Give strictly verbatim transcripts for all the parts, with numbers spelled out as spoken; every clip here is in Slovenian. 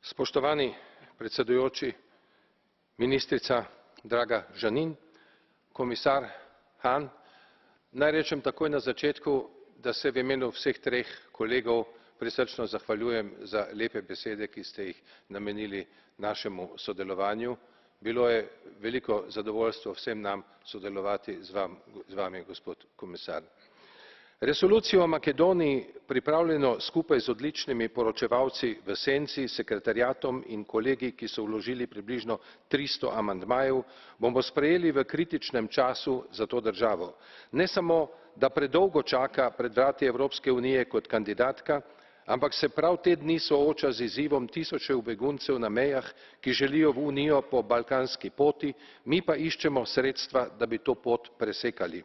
Spoštovani predsedujoči, ministrica, draga Žanin, komisar Hahn, naj rečem takoj na začetku, da se v imenu vseh treh kolegov prisrčno zahvaljujem za lepe besede, ki ste jih namenili našemu sodelovanju. Bilo je veliko zadovoljstvo vsem nam sodelovati z vami, gospod komisar. Resolucijo o Makedoniji, pripravljeno skupaj z odličnimi poročevalci v senci, sekretariatom in kolegi, ki so vložili približno tristo amandmajev, bomo sprejeli v kritičnem času za to državo. Ne samo, da predolgo čaka pred vrati Evropske unije kot kandidatka, ampak se prav te dni sooča z izzivom tisočev beguncev na mejah, ki želijo v Unijo po balkanski poti, mi pa iščemo sredstva, da bi to pot presekali.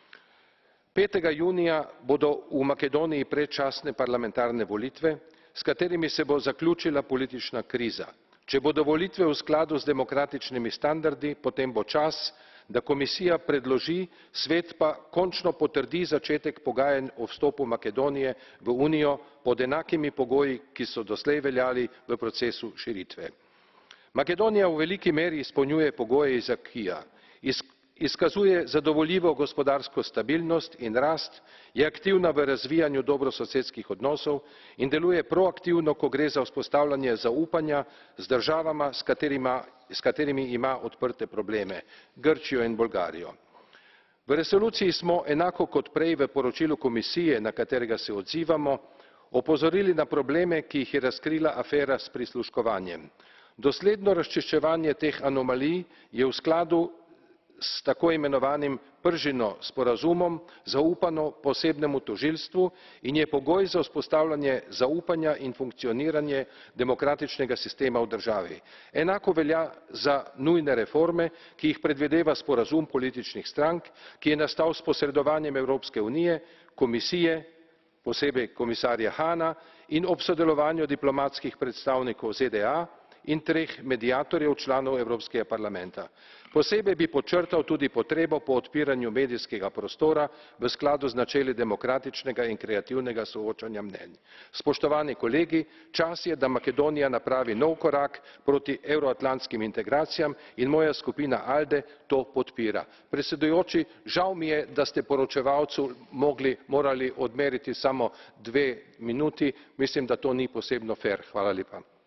petega junija bodo v Makedoniji predčasne parlamentarne volitve, s katerimi se bo zaključila politična kriza. Če bodo volitve v skladu z demokratičnimi standardi, potem bo čas, da komisija predloži, svet pa končno potrdi začetek pogajanj o vstopu Makedonije v Unijo pod enakimi pogoji, ki so doslej veljali v procesu širitve. Makedonija v veliki meri izpolnjuje pogoje iz acquisa. Izkazuje zadovoljivo gospodarsko stabilnost in rast, je aktivna v razvijanju dobrososedskih odnosov in deluje proaktivno, ko gre za vzpostavljanje zaupanja z državama, s katerima, s katerimi ima odprte probleme, Grčijo in Bolgarijo. V resoluciji smo, enako kot prej v poročilu komisije, na katerega se odzivamo, opozorili na probleme, ki jih je razkrila afera s prisluškovanjem. Dosledno razčiščevanje teh anomalij je v skladu s tako imenovanim Pržino sporazumom zaupano posebnemu tožilstvu in je pogoj za vzpostavljanje zaupanja in funkcioniranje demokratičnega sistema v državi. Enako velja za nujne reforme, ki jih predvideva sporazum političnih strank, ki je nastal s posredovanjem Evropske unije, komisije, posebej komisarja Hahna in ob sodelovanju diplomatskih predstavnikov Z D A in treh mediatorjev članov Evropskega parlamenta. Posebej bi podčrtal tudi potrebo po odpiranju medijskega prostora v skladu z načeli demokratičnega in kreativnega soočanja mnenj. Spoštovani kolegi, čas je, da Makedonija napravi nov korak proti evroatlantskim integracijam in moja skupina ALDE to podpira. Predsedujoči, žal mi je, da ste poročevalcu mogli, morali odmeriti samo dve minuti, mislim, da to ni posebno fer. Hvala lepa.